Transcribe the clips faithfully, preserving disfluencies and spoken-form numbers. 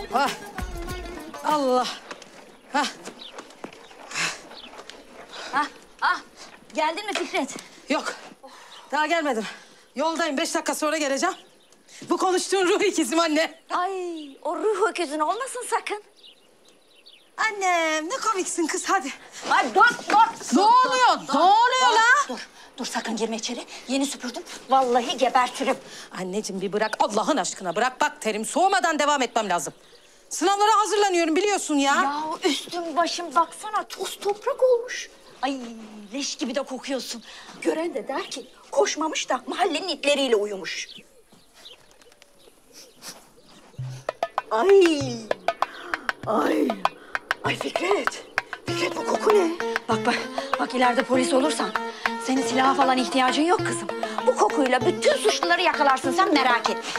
Ah. Allah. Hah. Ah, ah. Geldin mi Fikret? Yok. Daha gelmedim. Yoldayım. Beş dakika sonra geleceğim. Bu konuştuğun ruh ikizim anne. Ay, o ruh öküzün olmasın sakın. Annem ne komiksin kız hadi. Ay dur, dur. Ne oluyor? Ne oluyor la? Dur, dur sakın girme içeri. Yeni süpürdüm. Vallahi gebertirim. Anneciğim bir bırak Allah'ın aşkına bırak bak terim soğumadan devam etmem lazım. Sınavlara hazırlanıyorum biliyorsun ya. Ya üstüm başım baksana toz toprak olmuş. Ay leş gibi de kokuyorsun. Gören de der ki koşmamış da mahallenin itleriyle uyumuş. Ay, ay, ay Fikret. Fikret bu koku ne? Bak bak, bak ileride polis olursan senin silaha falan ihtiyacın yok kızım. Bu kokuyla bütün suçluları yakalarsın sen merak etme.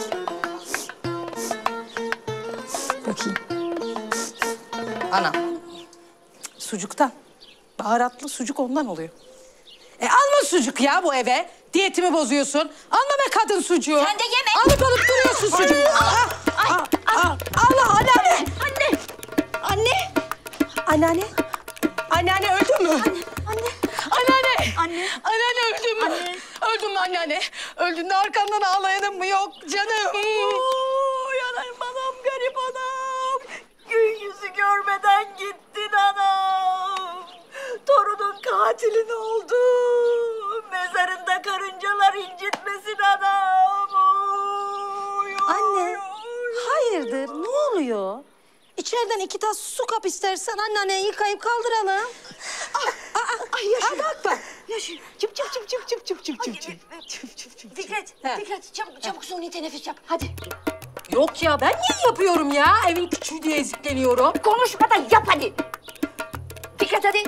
Bakayım. Anam. Sucuktan. Baharatlı sucuk ondan oluyor. E alma sucuk ya bu eve. Diyetimi bozuyorsun. Alma be kadın sucuğu. Sen de yeme. Alıp alıp duruyorsun sucuğu. Ah, ah, ah. Allah anneanne. Anne. Anne. Anneanne. Anneanne öldün mü? Anne. Anne. Anneanne. Anne. Anneanne öldün mü? Anne. Öldün mü anneanne? Öldün de arkandan ağlayanın mı yok canım? Oo, yanayım anam, garip anam. Gün yüzü görmeden gittin anam. Torunun katilin oldu. Mezarında karıncalar incitmesin anam. Oy, Anne, oy, oy. hayırdır? Ne oluyor? İçeriden iki tas su kap istersen anneanneyi yıkayıp kaldıralım. Ay yaşıyor. Aa, bak bak. Yaşıyor. Çıp çıp çıp çıp çıp çıp çıp çıp çıp. Çıp çıp çıp. Fikret, He. Fikret çabuk çabuk suni teneffüs yap. Hadi. Yok ya ben niye yapıyorum ya? Evin küçüğü diye ezikleniyorum. Konuşma da yap hadi. Fikret hadi.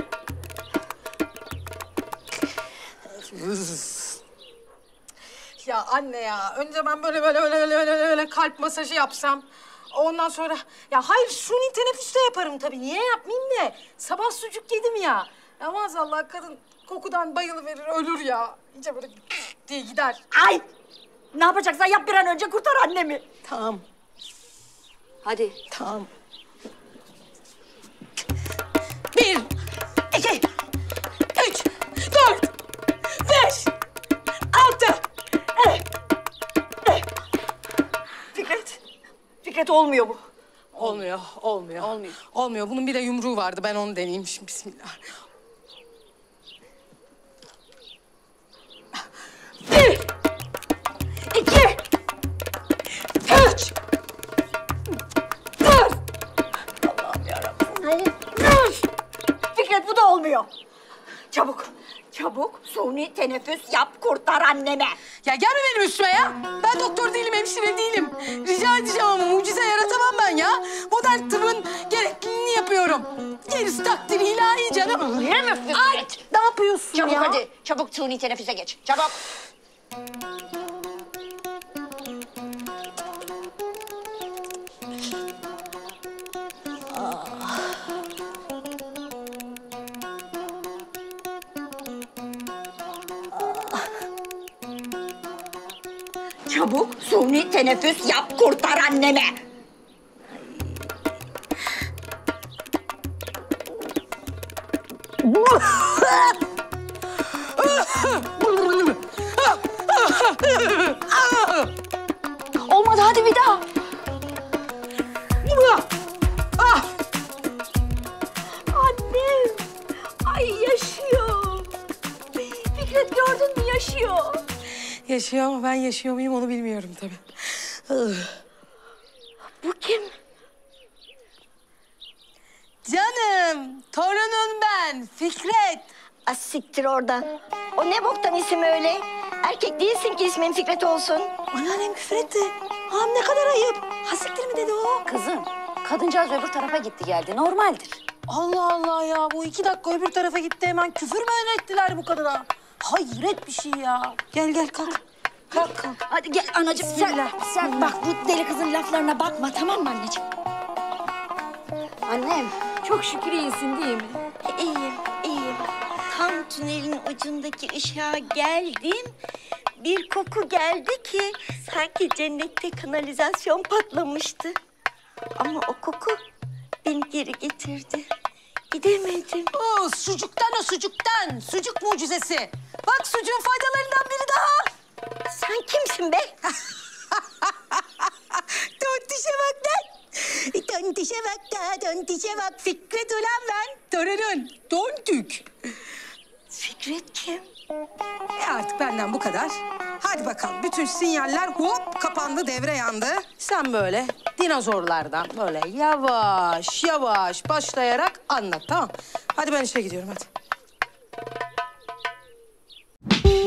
Ya anne ya önce ben böyle böyle böyle böyle böyle, böyle kalp masajı yapsam. Ondan sonra ya hayır suni teneffüs de yaparım tabii. Niye yapmayayım da? Sabah sucuk yedim ya. Ya maazallah kadın kokudan bayılıverir ölür ya. İyice böyle diye gider. Ay! Ne yapacaksan yap bir an önce kurtar annemi. Tamam. Hadi. Tamam. Bir, iki, üç, dört, beş, altı. Fikret. Fikret olmuyor bu. Olmuyor, olmuyor. Olmuyor. Olmuyor. Bunun bir de yumruğu vardı. Ben onu deneyeyim şimdi. Bismillah. Bir, iki, üç, dört. Allah'ım yarabbim. Beş. Fikret bu da olmuyor. Çabuk. Çabuk suni teneffüs yap kurtar anneme. Ya gelme benim üstüme ya. Ben doktor değilim, hemşire değilim. Rica edeceğim ama mucize yaratamam ben ya. Modern tıbbın gerekliliğini yapıyorum. Gerisi takdir ilahi canım. Niye mi Fikret? Ay, ne yapıyorsun Çabuk ya? hadi. Çabuk suni teneffüse geç. Çabuk. Çabuk suni teneffüs yap kurtar anneme. Olmadı hadi bir daha. Ah! Annem. Ay yaşıyor. Fikret gördün mü yaşıyor. Yaşıyor ama ben yaşıyor muyum onu bilmiyorum tabii. Bu kim? Canım, torunun ben, Fikret. Az siktir oradan. O ne boktan isim öyle? Erkek değilsin ki ismin Fikret olsun. Anneannem küfür etti. Ağam ne kadar ayıp. Hasiktir mi dedi o? Kızım, kadıncağız öbür tarafa gitti geldi. Normaldir. Allah Allah ya, bu iki dakika öbür tarafa gitti hemen küfür mü öğrettiler bu kadına? Hayret bir şey ya. Gel gel kalk. Kalk kalk. Hadi gel anacığım sen, Bismillah. sen bak bu deli kızın laflarına bakma tamam mı anneciğim? Annem, çok şükür iyisin değil mi? İyiyim, iyiyim. Tam tünelin ucundaki ışığa geldim. Bir koku geldi ki sanki cennette kanalizasyon patlamıştı. Ama o koku beni geri getirdi. Gidemedim. Oo, sucuktan o sucuktan. Sucuk mucizesi. Bak sucuğun faydalarından biri daha. Sen kimsin be? Tontişe bak lan. Tontişe bak da, tontişe bak. Fikret ulan ben. Torunun, tontük. Fikret kim? E artık benden bu kadar. Hadi bakalım. Bütün sinyaller hop kapandı, devre yandı. Sen böyle dinozorlardan böyle yavaş yavaş başlayarak anlat, tamam? Hadi ben işe gidiyorum, hadi.